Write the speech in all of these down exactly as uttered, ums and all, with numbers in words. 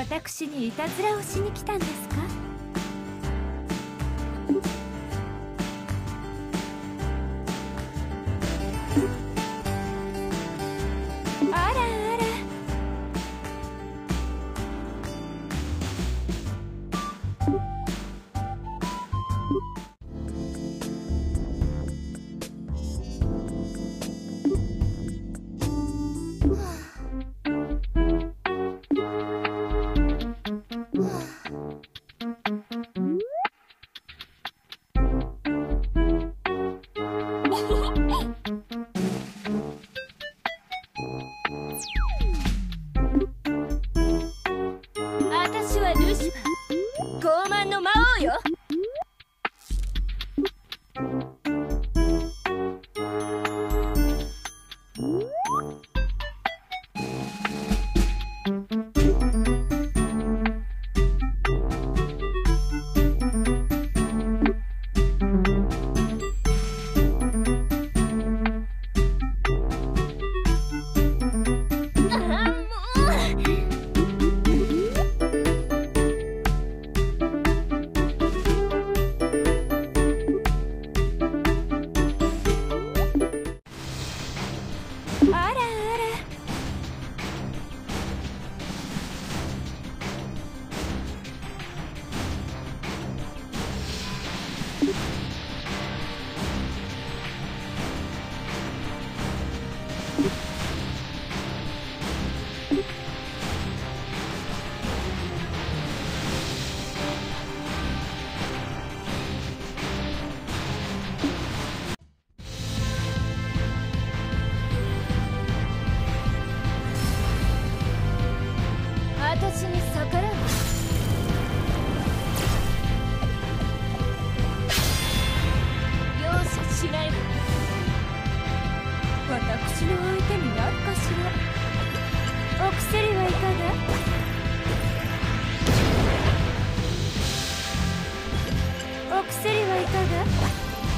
私にいたずらをしに来たんですか？あらあら。私はルシファー、傲慢の魔王よ。あらあら。私に逆らう。容赦しないわ。私の相手になるかしら。お薬はいかが？お薬はいかが？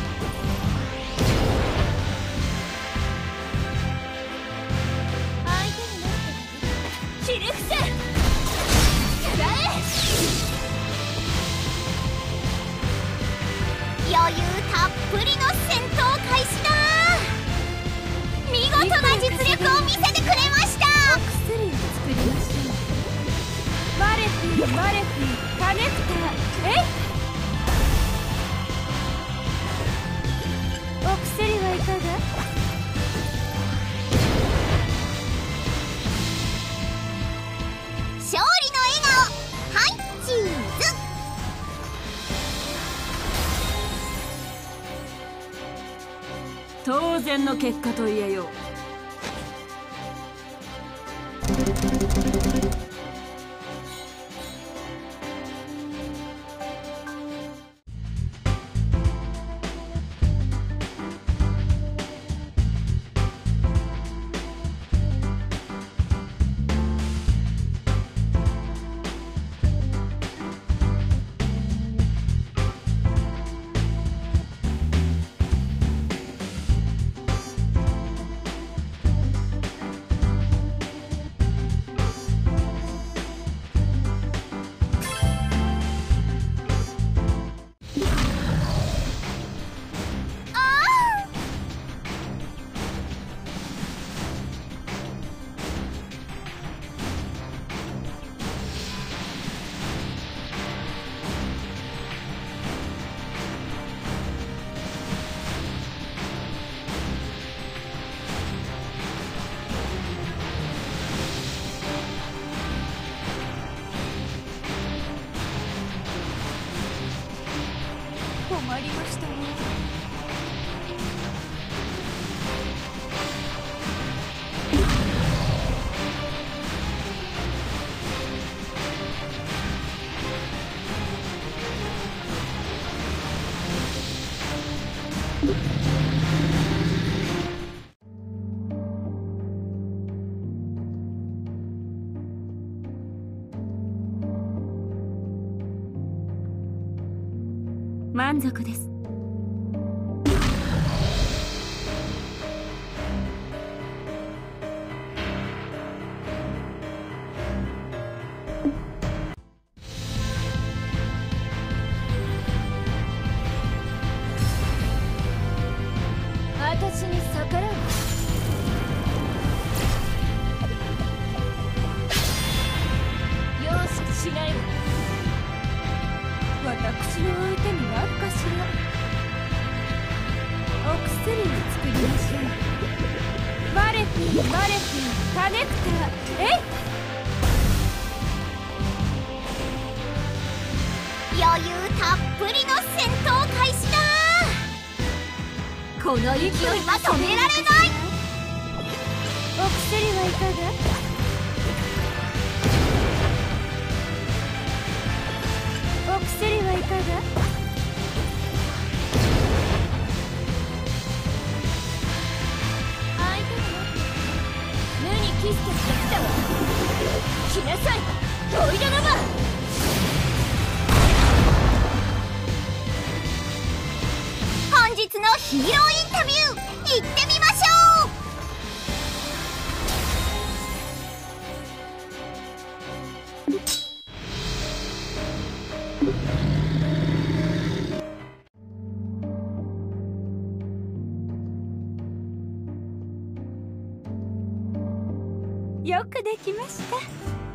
相手になってひれ伏せ。余裕たっぷりの戦闘開始だ。見事な実力を見せてくれました。お薬を作りましょう。マレフィーマレフィーカネクター。えい。お薬はいかが？勝利の笑顔。はいチーズ。当然の結果と言えよう。困りましたね。満足です。 私に逆らう。容赦しないわ。私の相手になるかしら。お薬を作りましょう。バレフィーバレフィーカネクター。えい。余裕たっぷりの戦闘開始だ。この勢いは止められない。お薬はいかが。お薬はいかが。相手の無にキスとしてきたわ。来なさいトイレノバ。本日のヒーローインタビュー行ってみましょう。よくできました。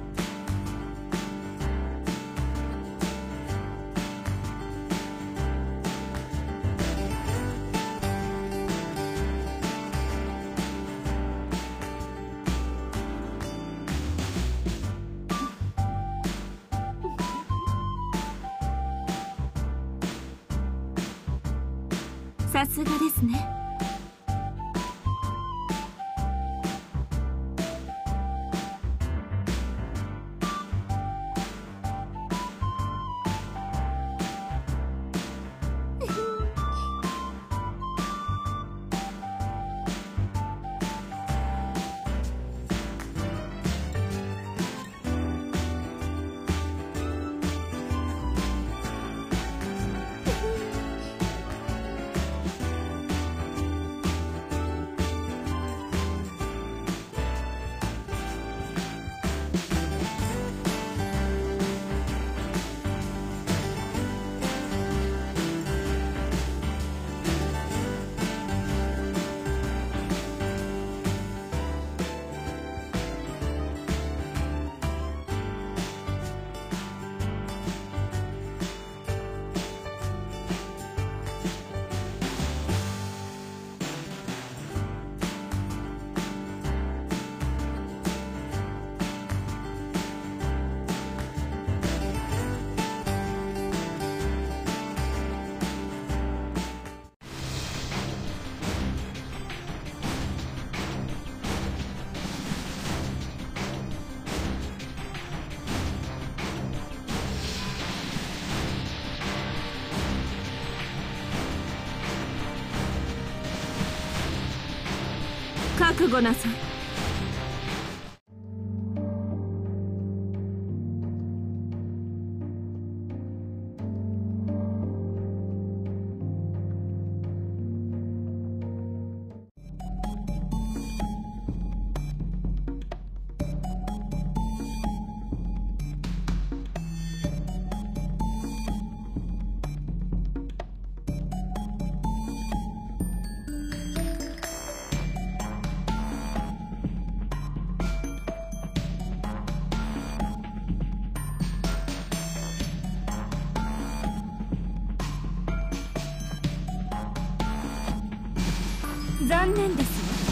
さすがですね。覚悟なさい。残念ですわ。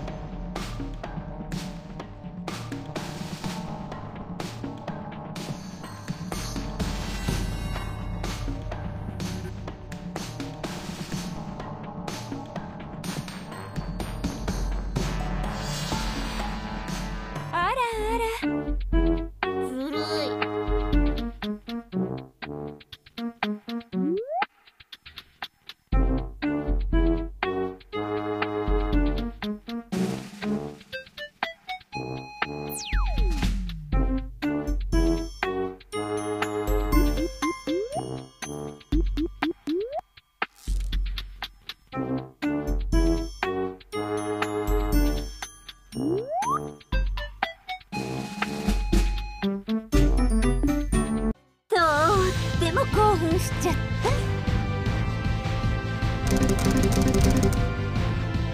あらあら、ずるい。興奮しちゃった。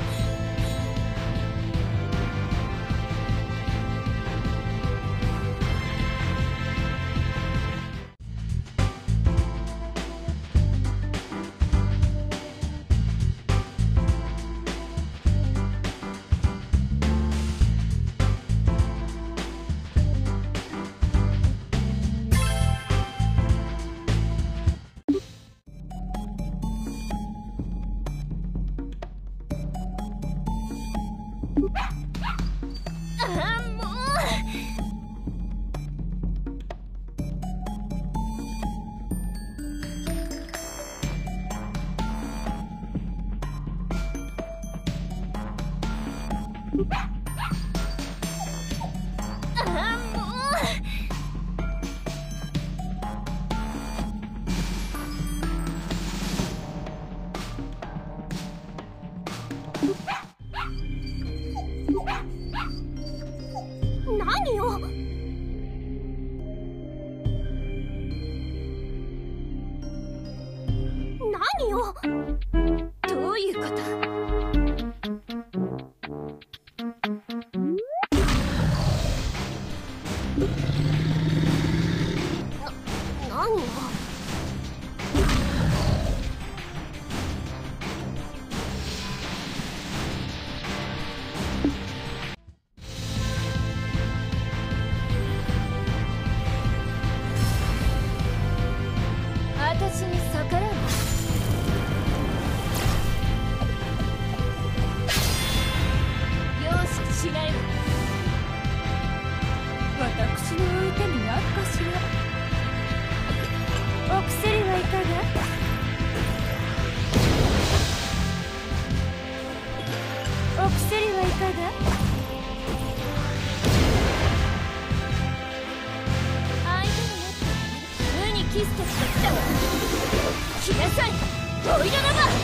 あーもう。何よ。何よ。どういうこと。な、何よ。私に逆らう。容赦しないわ。私の相手になるかしら。お薬はいかが。お薬はいかが。相手になって無にキスとしてきたわ。来なさい、ボイドラバ。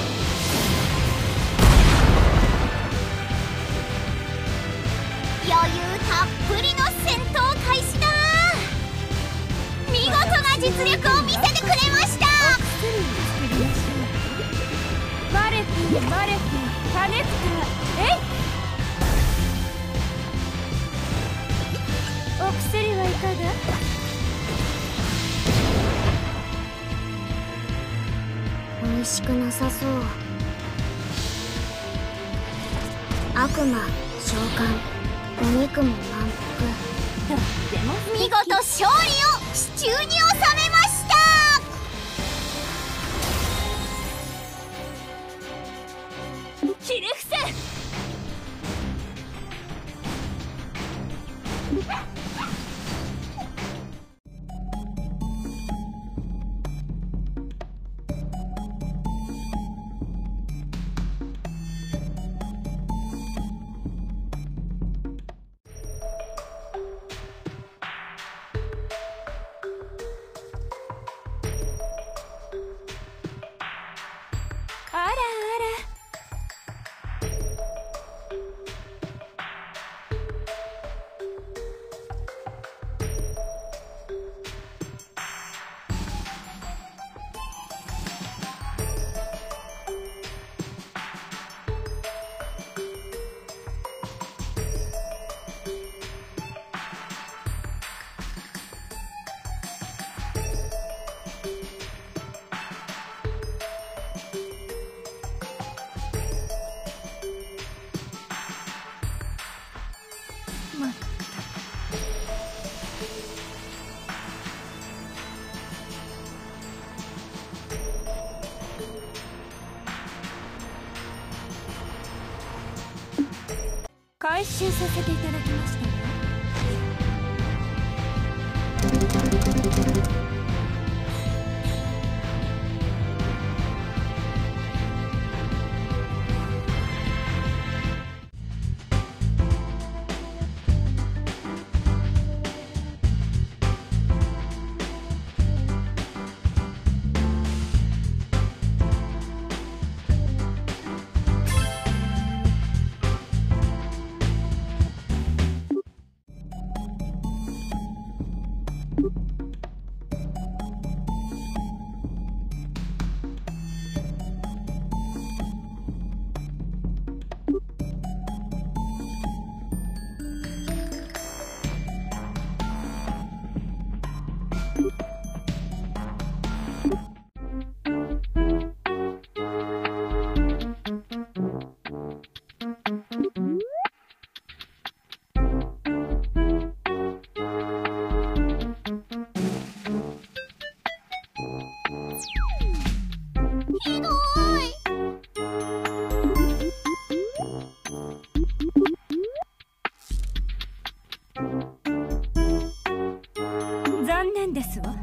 余裕たっぷりの戦闘開始だ。見事な実力を見せてくれました。お薬を作りましょう。マレフィマレフィカネクター、えい。お薬はいかが。美味しくなさそう。悪魔召喚、お肉も満腹。とっても見事勝利を手中に収めました。ひれ伏せ。あらあら。まったく。回収させていただきましたわ。ひどい。残念ですわ。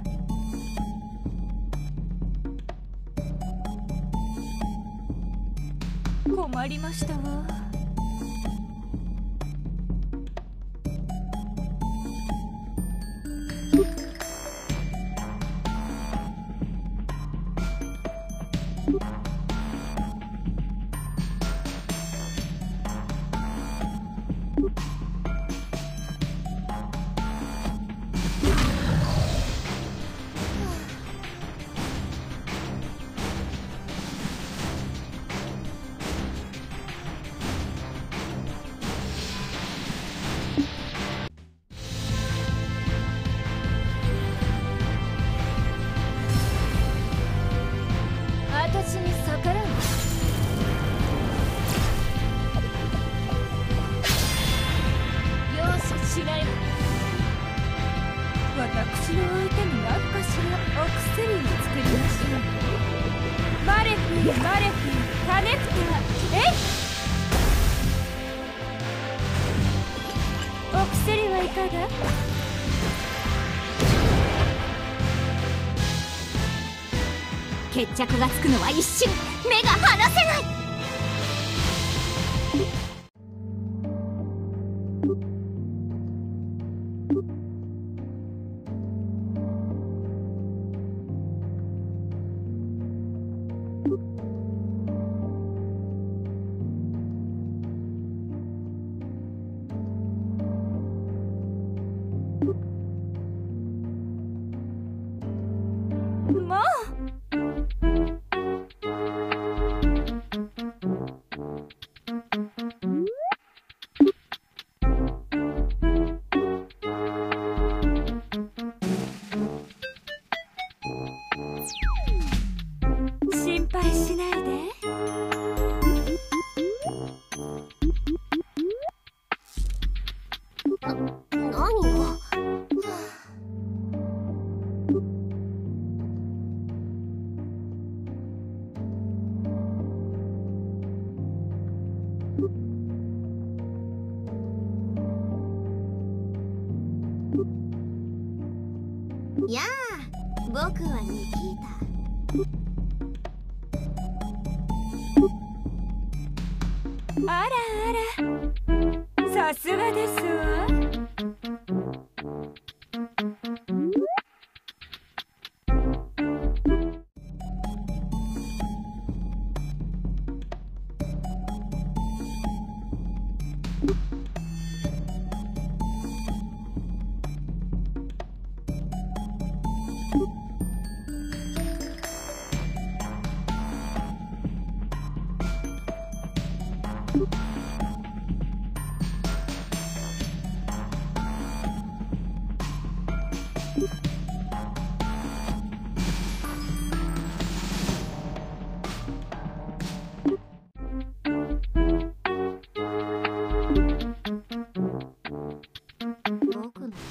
困りましたわ。 バレティカネクター、えい。お薬はいかが？決着がつくのは一瞬、目が離せない。もう心配しないで。何が？やあ、僕はニキータ。あらあら、さすがですわ。僕の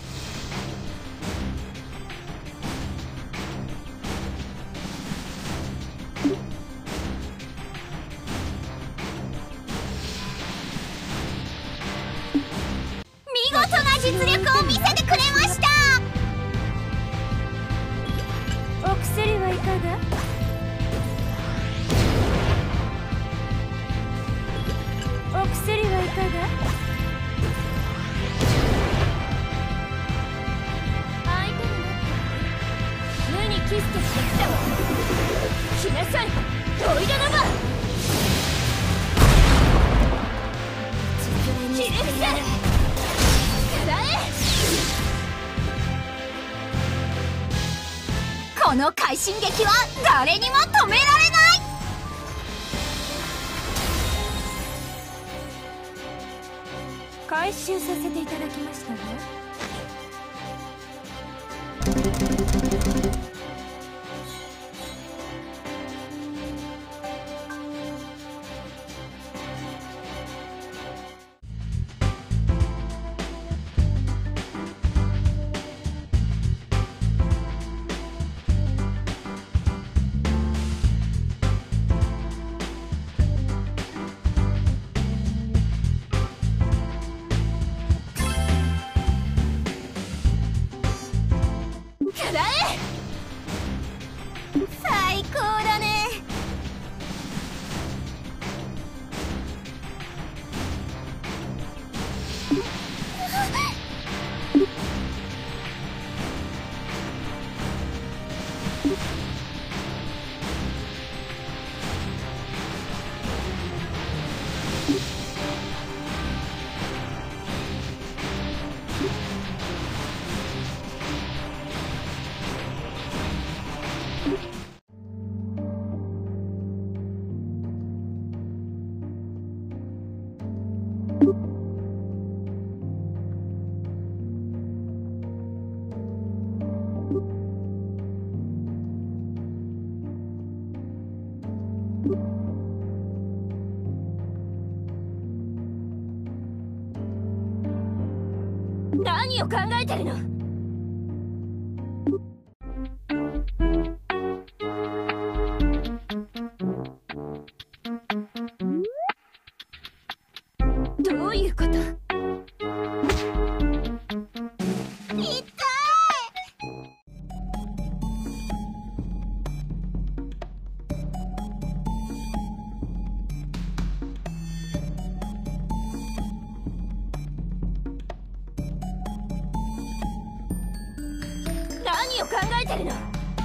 見事な実力を見せてくれました。お薬はいかが？お薬はいかが？相手になって無にキスとしてきたわ。来なさい、トイレナバキレクセこの快進撃は誰にも止められない。回収させていただきましたわ。最高だね。何を考えてるの？ どういうこと？痛い。何を考えてるの？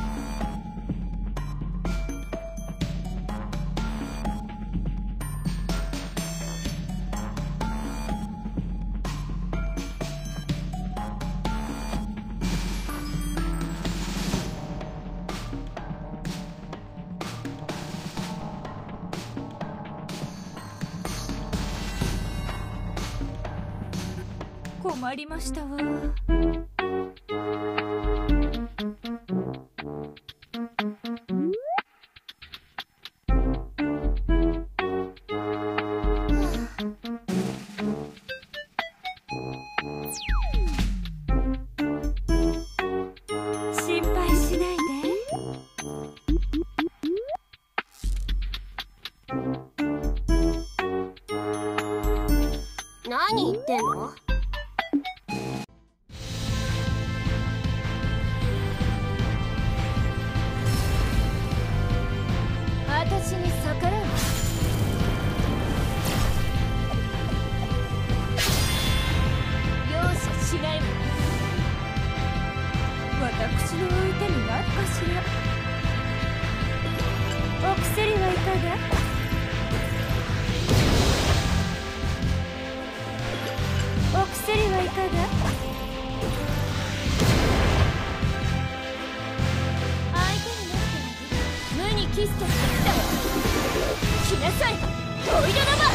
困りましたわ。心配しないで。何言ってんの？私に逆らう。容赦しないわ。私の相手になるかしら。お薬はいかが？お薬はいかが？相手になってあげる。無にキスとしてきたわ。来なさい、オイルラバー。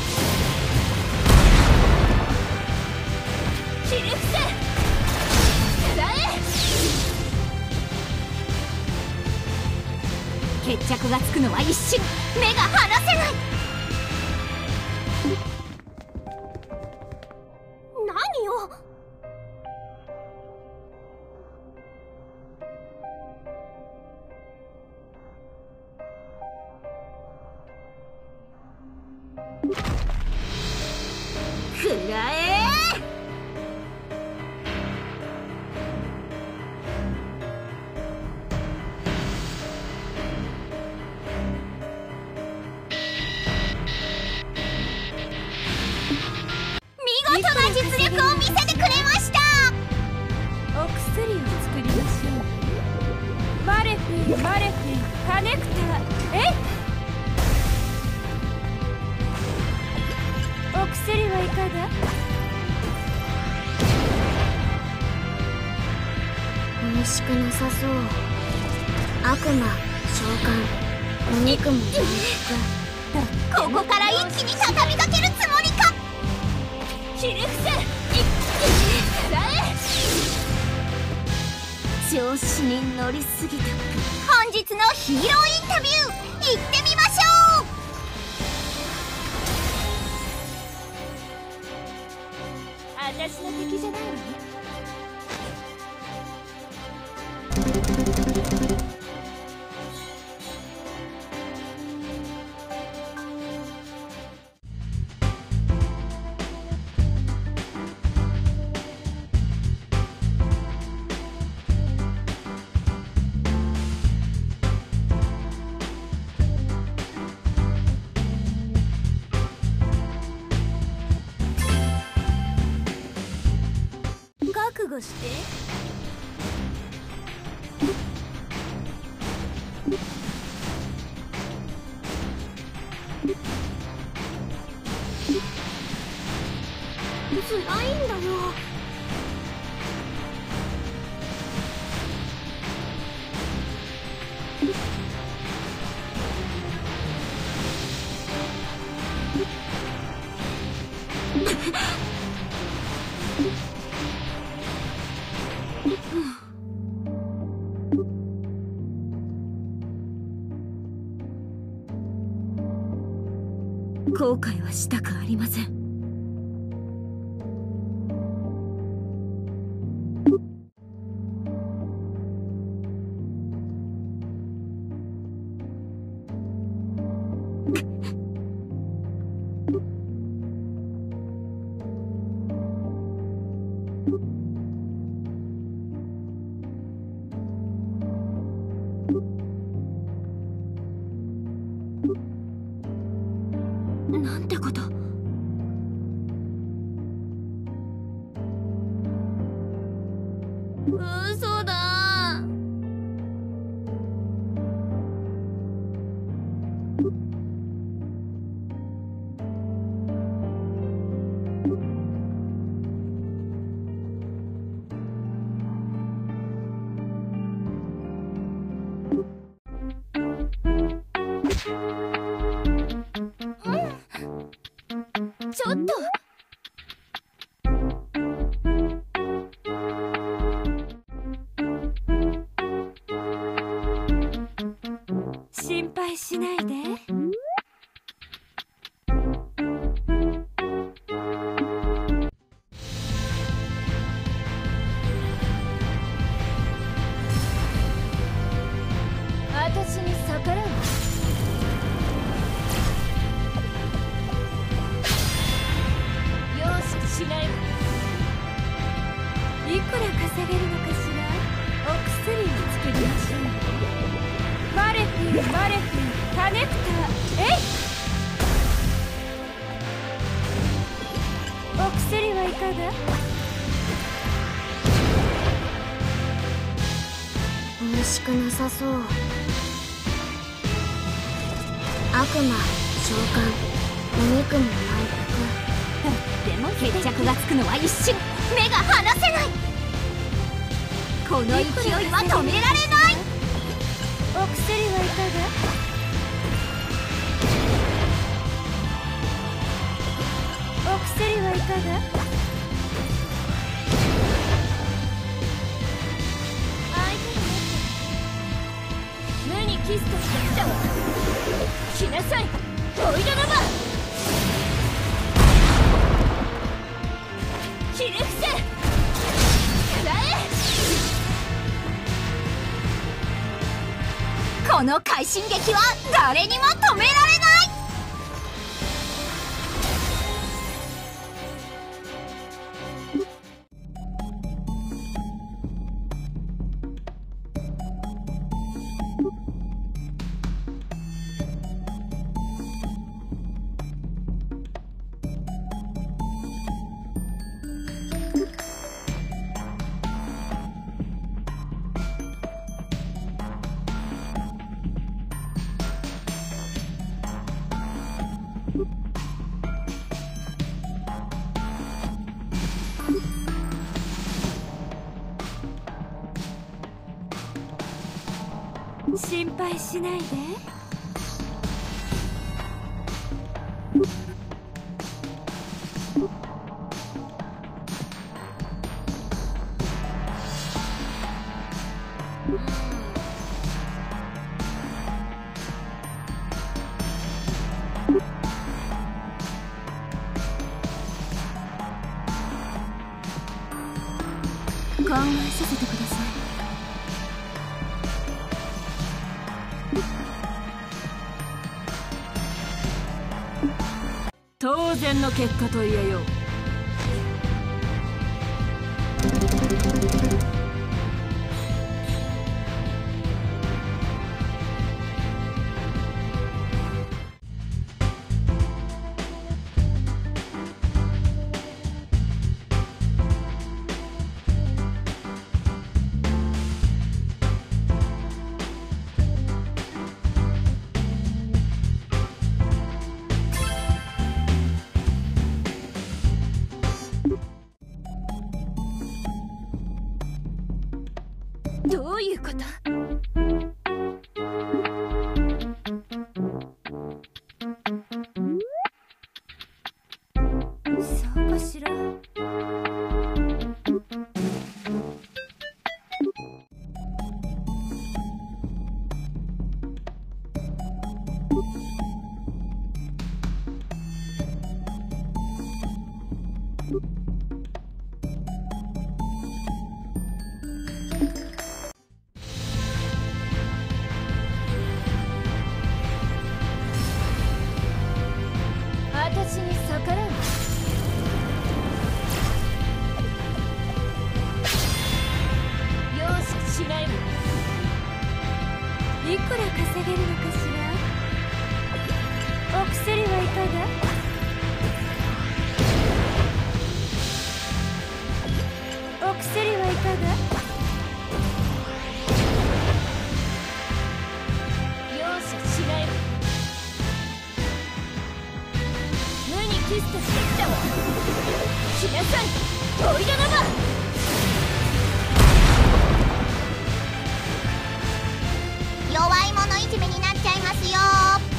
ひれ伏せ、食らえ。決着がつくのは一瞬。目が離せない。何を？くらえ。見事な実力を見せてくれました。お薬を作りましょう。マレフィンマレフィンカネクター。えっ、お薬はいかが？ 美味しくなさそう。悪魔、召喚、お肉も回復。 ここから一気に畳みかけるつもりか。ひれ伏せ、いっくらえ。調子に乗りすぎた。本日のヒーローインタビュー、行ってみましょう。私の敵じゃないわね。覚悟して。辛いんだよ。後悔はしたくありません。 なんてこと。嘘だ。ちょっと。心配しないで。私に逆らう。しない。いくら稼げるのかしら。お薬を作りましょう。マレフィマレフィカネクター。えい。お薬はいかが。 美味しくなさそう。悪魔召喚、お肉も満でも決着がつくのは一瞬。目が離せない。この勢いは止められない。 お薬はいかが。お薬はいかが。 無にキスとしてきたわ。来なさいおいらの番。ひれ伏せ。食らえ。この快進撃は誰にも止められない。心配しないで。考えさせてください。当然の結果と言えよう。どういうこと？そうかしら。私に逆らう。 ストしてきたわ。来なさいボイドナマ。 弱い者いじめになっちゃいますよ。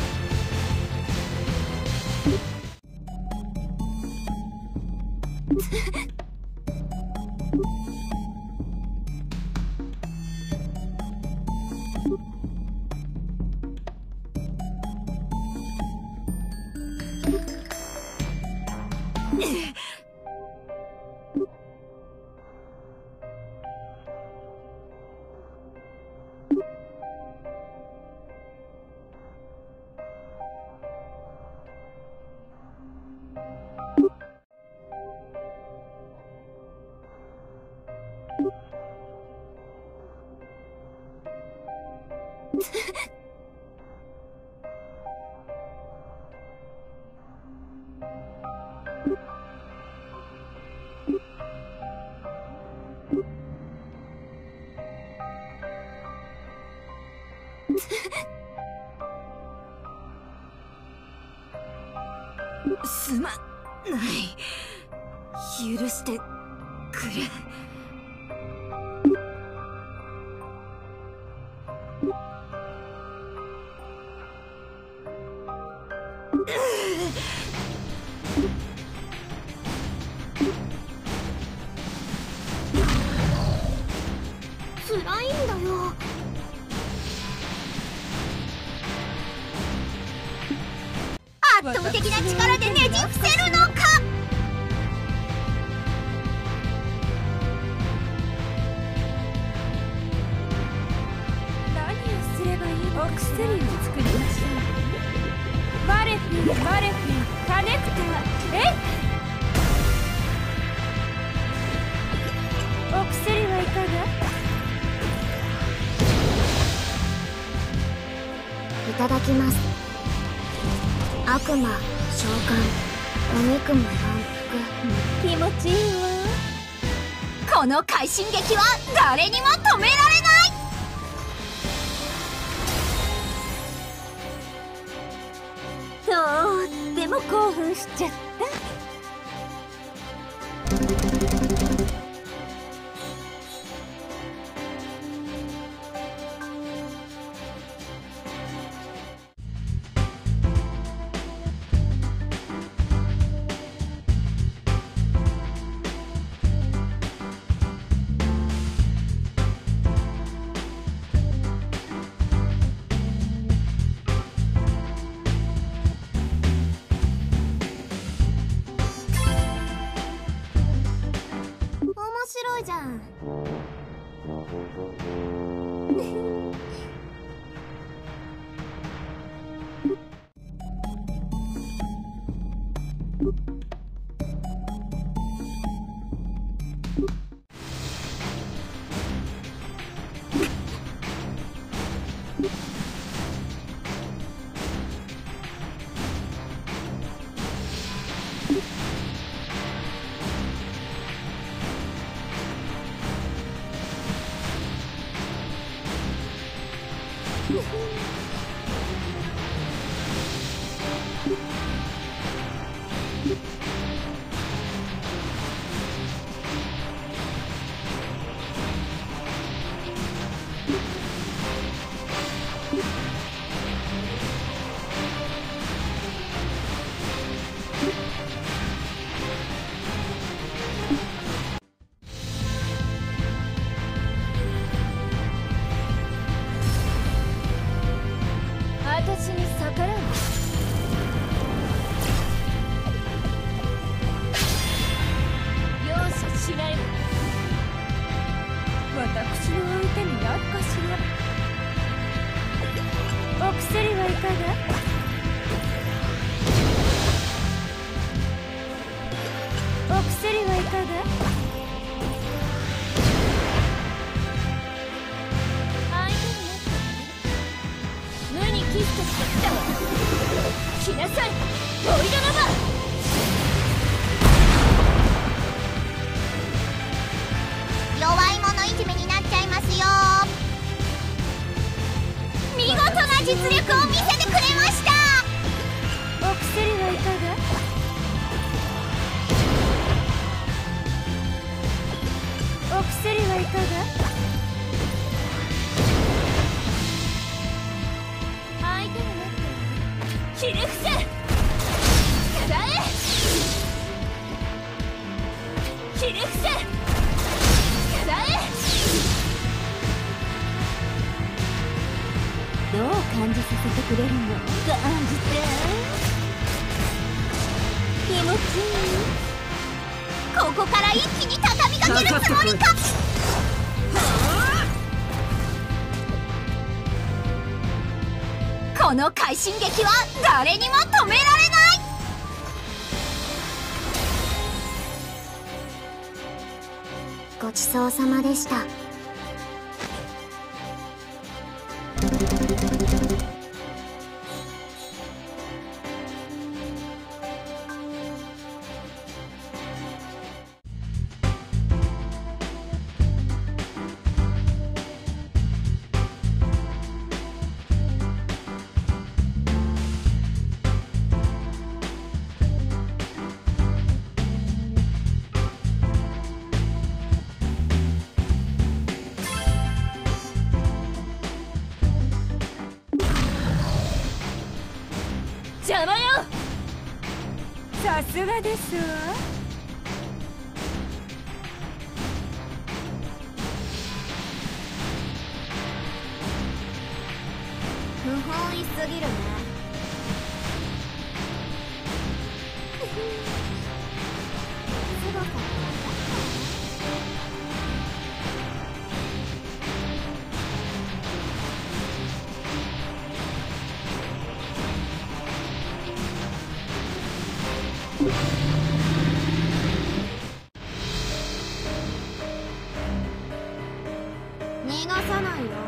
すまない。許してくれ。 辛いんだよ。圧倒的な力でねじ伏せるのか。 何をすればいいのか。お薬を作りましょう。マレフィマレフィカネクター。えい。お薬はいかが。 いただきます。悪魔召喚、お肉も反復。 気持ちいいわ。この快進撃は誰にも止められない。とっても興奮しちゃった。 面白いじゃん。私に逆らう。 せてくれるの。感じて気持ちいい。ここから一気に畳みかけるつもりか。この快進撃は誰にも止められない。 ごちそうさまでした。 邪魔よ。さすがですわ。 不本意すぎるね。逃がさないよ。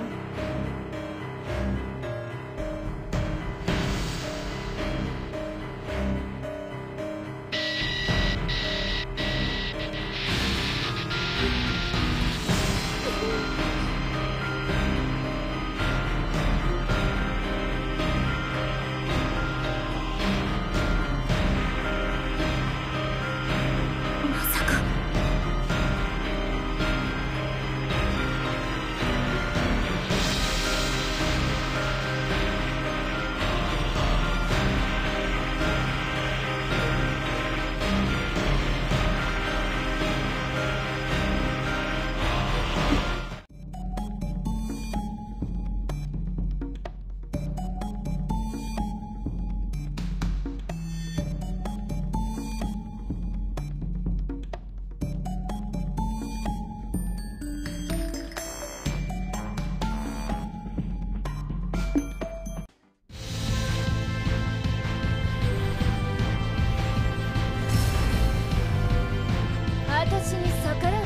私に逆らう。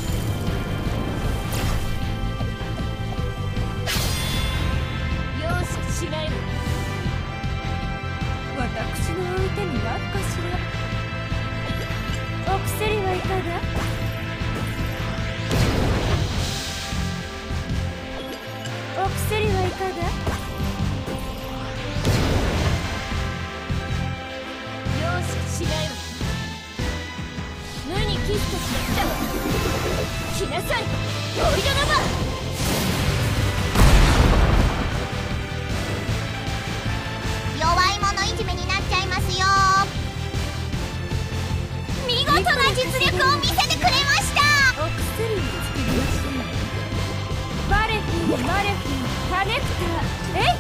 容赦しないわ。私の相手になるかしら。お薬はいかが？お薬はいかが？容赦しないわ。無にキスとしてきたわ。来なさい、ボイドラバー。 弱い者いじめになっちゃいますよ。 見事な実力を見せてくれました。お薬を作りましょう。バレフィー、バレフィー、カネクター、えい。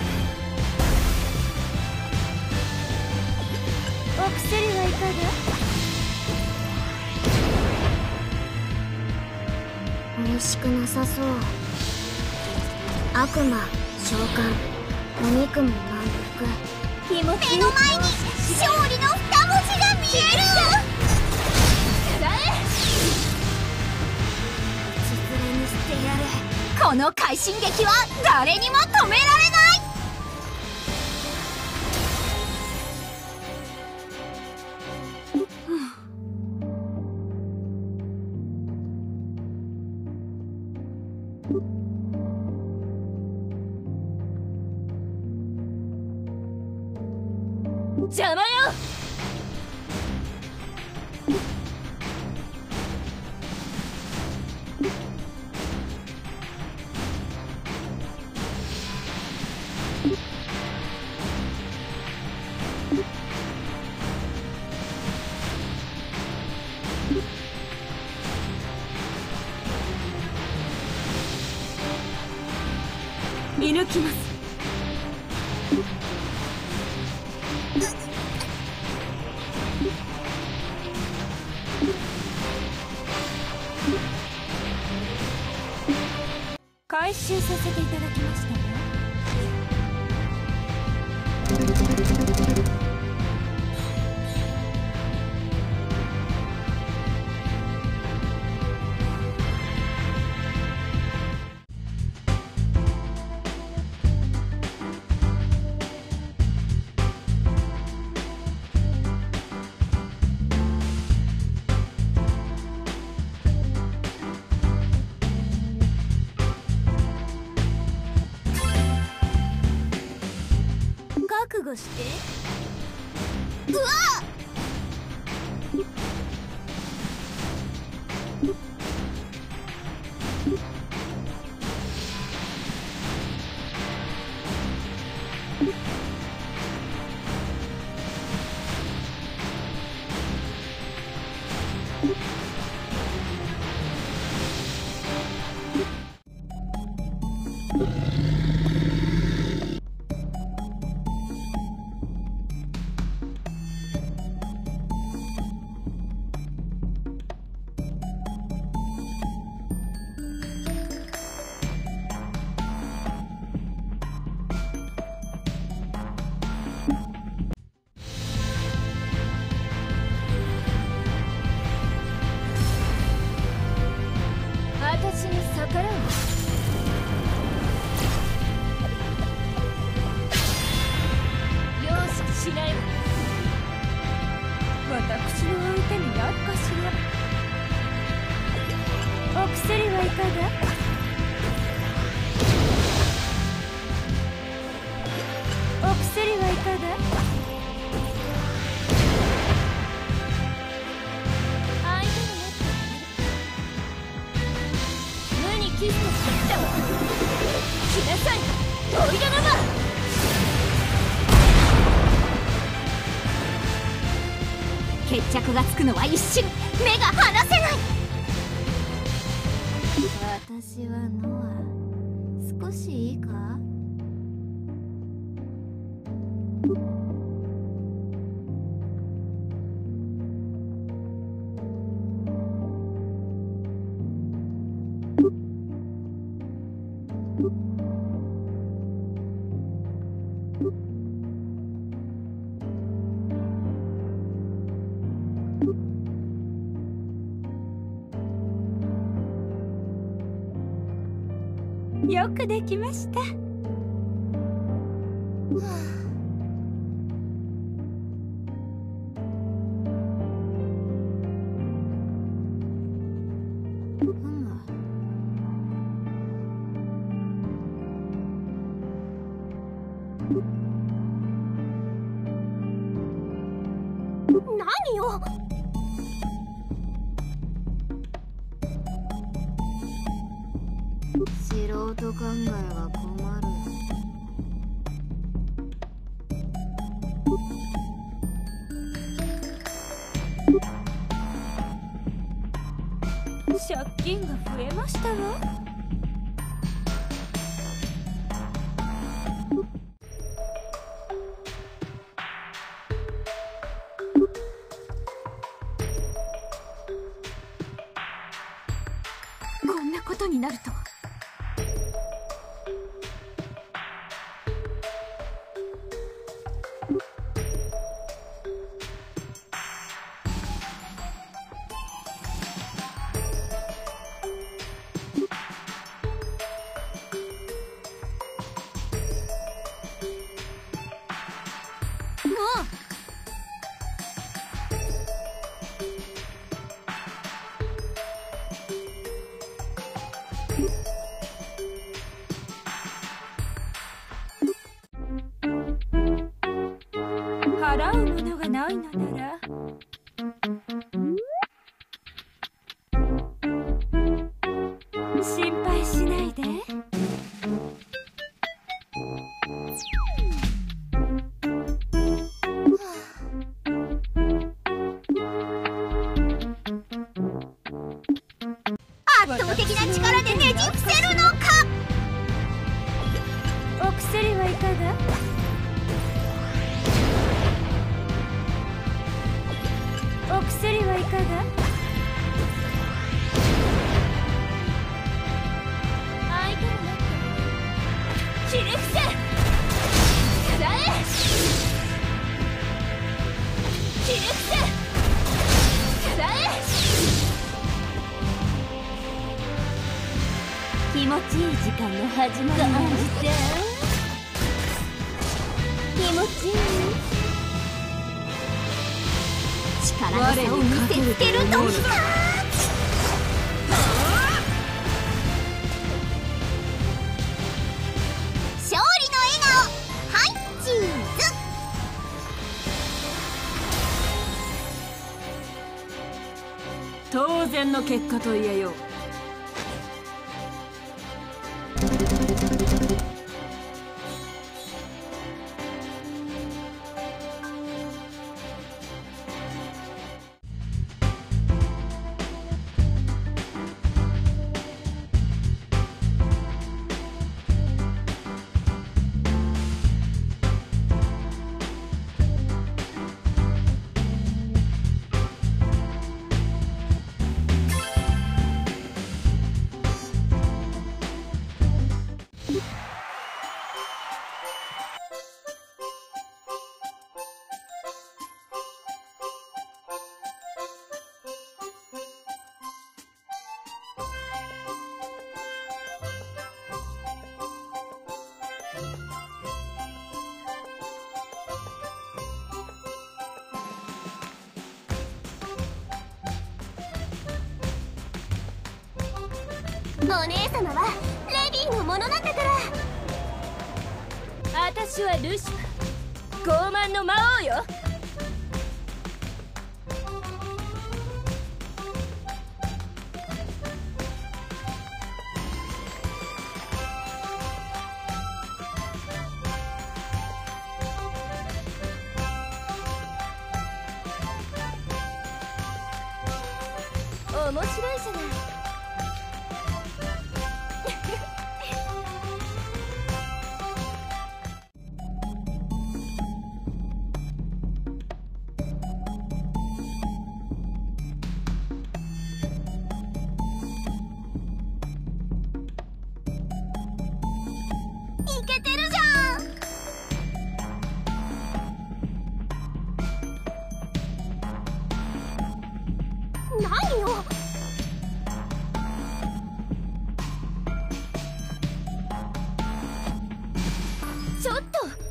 お薬はいかが？ 美味しくなさそう。悪魔召喚、お肉も満腹。 目の前に勝利の二文字が見える。実連にしてやる。この快進撃は誰にも止められない。邪魔よ。見抜きます。 回収させていただきましたわ。覚悟して。うわっ！私に逆らう。容赦しないわ。私の相手になるかしら。お薬はいかが？お薬はいかが？キスとしてきたわ。来なさい、トイレママ。決着がつくのは一瞬、目が離せない。私はノア、少しいいか？よくできました。何よ。素人考えは困る。借金が増えましたわ。こんなことになるとは。払うものがないのなら心配しないで。圧倒的な力でねじ伏せるのか。お薬はいかが？ 薬はいかが？相手になってひれ伏せ！さえ！ひれ伏せ！さえ！気持ちいい時間の始まりだ。気持ちいい。力の差を見せつけるときだ。勝利の笑顔。はいチーズ。当然の結果と言えよう。お姉様はレディーのものなんだから。私はルシファー、傲慢の魔王よ。面白いじゃない。いけてるじゃん。何よ。ちょっと。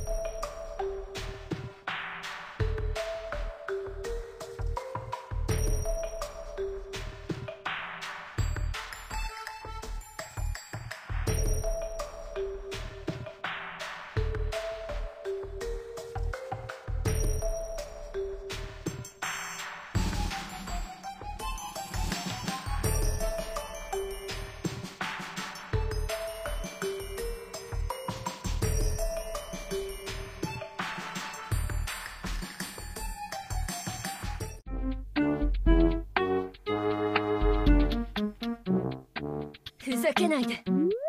ふざけないで。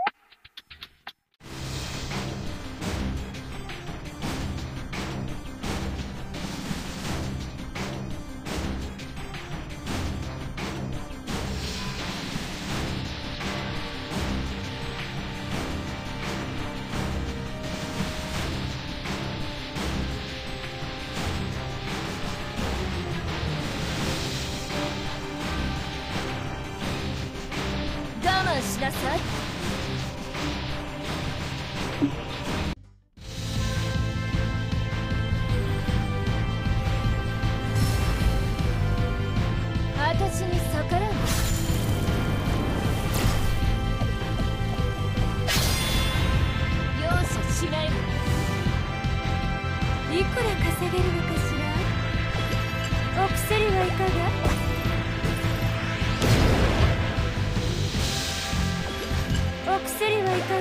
我慢しなさい。私に逆らう。容赦しないわ。いくら稼げるのかしら。お薬はいかが？お薬はいかが？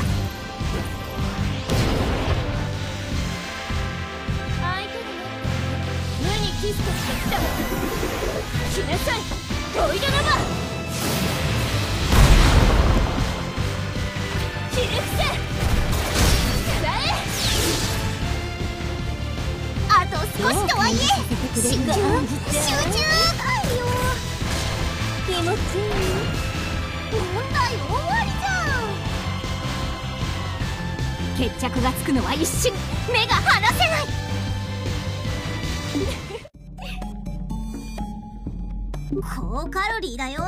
相手になって無にキスとしてきたわ。来なさい、おいでなば。ひれ伏せ。さえ。あと少しとはいえ集中集中。 気持ちいい。問題終わりじゃん。決着がつくのは一瞬、目が離せない。高カロリーだよ。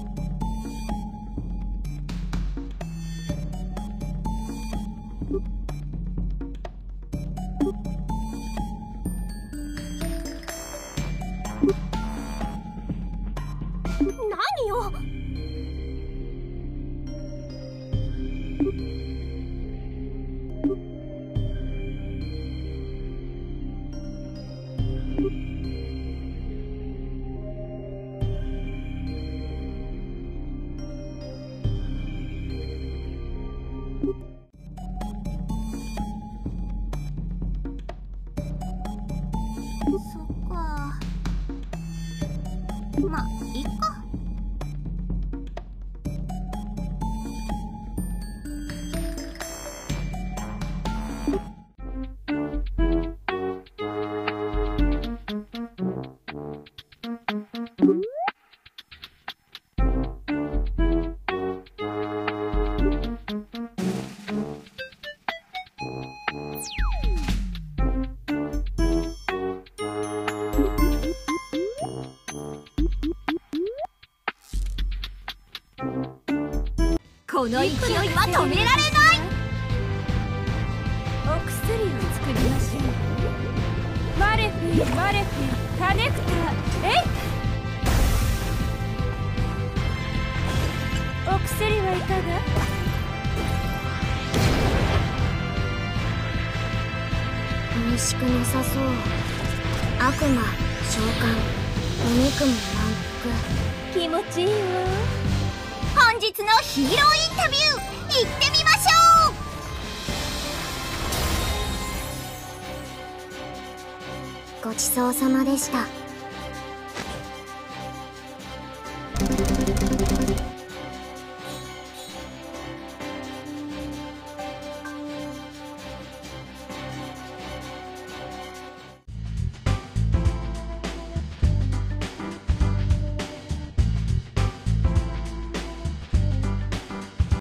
何よ。そっか。まあいいか。この勢いは止められない。お薬を作りましょう。マレフィマレフィカネクターえい。お薬はいかが。 美味しくなさそう。悪魔召喚、お肉も満腹。 気持ちいいわ。本日のヒーローインタビュー行ってみましょう。 ごちそうさまでした。